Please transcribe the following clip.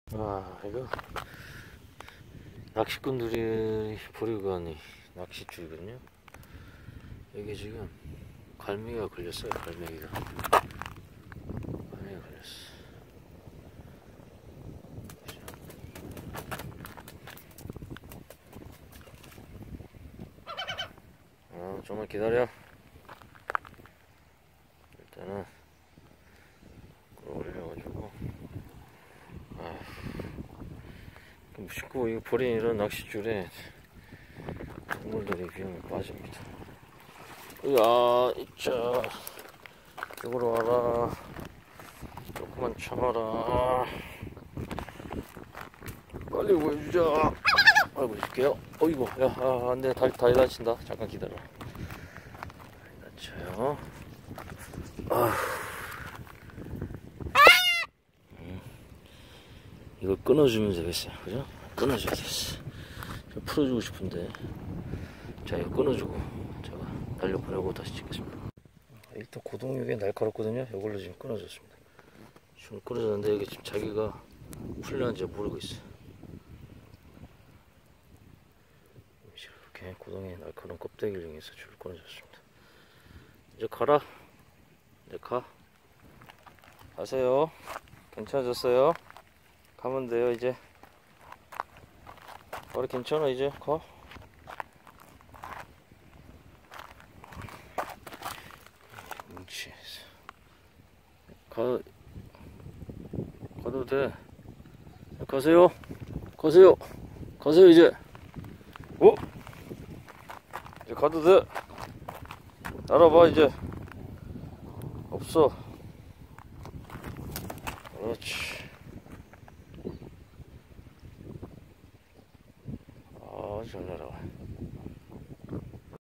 이거 낚시꾼들이 버리고 가는 낚싯줄이거든요. 여기 지금 갈매기가 걸렸어요. 갈매기가 걸렸어. 좀만 기다려. 일단은 끌어올려가지고 무심코 이거 버린 이런 낚싯줄에 동물들이 위험에 빠집니다. 이자 이쪽으로 와라. 조금만 참아라. 빨리 보여주자. 아이고 줄게요. 어이구 야 안돼. 다리 다친다. 잠깐 기다려. 다쳐요. 이걸 끊어주면 되겠어요. 그죠? 끊어줘야 되겠어. 풀어주고 싶은데. 자, 이거 끊어주고 제가 날려보내고 다시 찍겠습니다. 일단 고동육에 날카롭거든요. 이걸로 지금 끊어줬습니다. 지금 끊어졌는데 여기 지금 자기가 풀렸는지 모르고 있어요. 이렇게 고동에 날카로운 껍데기를 이용해서 줄을 끊어줬습니다. 이제 가라. 이제 가세요. 괜찮아졌어요. 가면 돼요. 이제 머리 괜찮아. 이제 가. 뭉치. 가도 돼. 가세요. 가세요 이제. 이제 가도 돼. 알아봐. 이제 없어. 그렇지. 잘 날아와.